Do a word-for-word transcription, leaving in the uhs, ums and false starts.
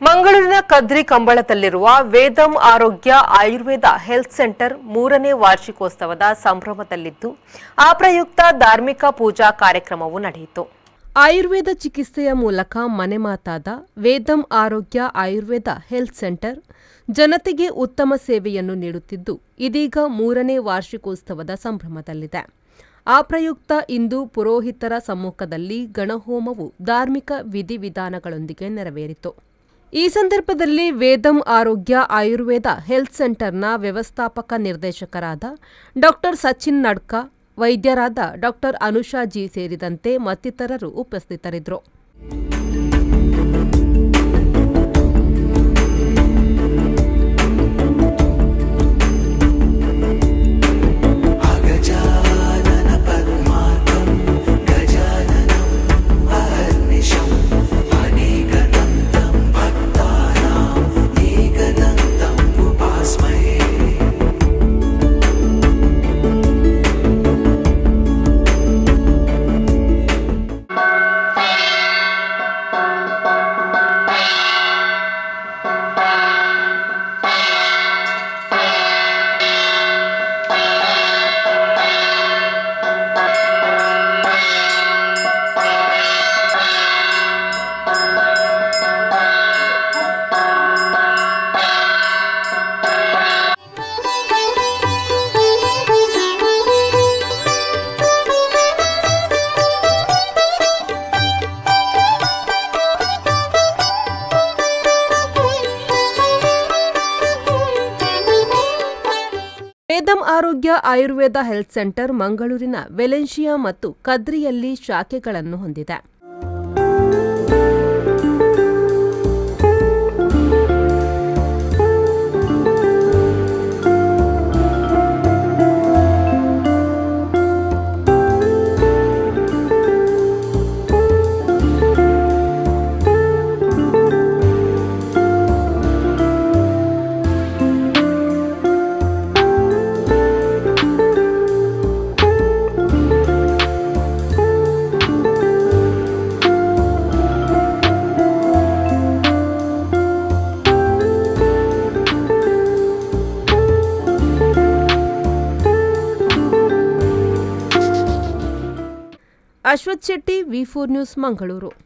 ಮಂಗಳೂರಿನ ಕದ್ರಿ ಕಂಬಳದಲ್ಲಿರುವ ವೇದಂ ಆರೋಗ್ಯ Ayurveda health centre ಮೂರನೇ ವಾರ್ಷಿಕೋತ್ಸವದ ಸಂಭ್ರಮದಲ್ಲಿದ್ದು ಆ ಪ್ರಯುಕ್ತ ಧಾರ್ಮಿಕ ಪೂಜಾ ಕಾರ್ಯಕ್ರಮವು ನಡೆಯಿತು. ಆಯುರ್ವೇದ ಚಿಕಿತ್ಸೆಯ ಮೂಲಕ ಮನೆಮಾತಾದ ವೇದಂ ಆರೋಗ್ಯ ಆಯುರ್ವೇದ ಹೆಲ್ತ್ ಸೆಂಟರ್ ಜನತೆಗೆ ಉತ್ತಮ ಸೇವೆಯನ್ನು ನೀಡುತ್ತಿದ್ದು ಇದೀಗ ಮೂರನೇ ವಾರ್ಷಿಕೋತ್ಸವದ ಸಂಭ್ರಮದಲ್ಲಿದೆ. ಆ ಪ್ರಯುಕ್ತ ಇಂದು ಪುರೋಹಿತರ ಸಮ್ಮುಖದಲ್ಲಿ ಗಣಹೋಮವು ಧಾರ್ಮಿಕ ವಿಧಿವಿಧಾನಗಳೊಂದಿಗೆ ನೆರವೇರಿತು. ಈ ಸಂದರ್ಭದಲ್ಲಿ ವೇದಂ ಆರೋಗ್ಯ ಆಯುರ್ವೇದ ಹೆಲ್ತ್ ಸೆಂಟರ್ನ ವ್ಯವಸ್ಥಾಪಕ ನಿರ್ದೇಶಕರಾದ ಡಾಕ್ಟರ್ ಸಚಿನ್ ನಡ್ಕ, ವೈದ್ಯರಾದ ಡಾಕ್ಟರ್ ಅನುಷಾ ಜಿ ಸೇರಿದಂತೆ ಮತ್ತಿತರರು ಉಪಸ್ಥಿತರಿದ್ದರು. ವೇದಂ ಆರೋಗ್ಯ ಆಯುರ್ವೇದ ಹೆಲ್ತ್ ಸೆಂಟರ್ ಮಂಗಳೂರಿನ ವೆಲೆನ್ಷಿಯಾ ಮತ್ತು ಕದ್ರಿಯಲ್ಲಿ ಶಾಖೆಗಳನ್ನು ಹೊಂದಿದೆ. Ashwath Shetty, V four news, Mangaluru.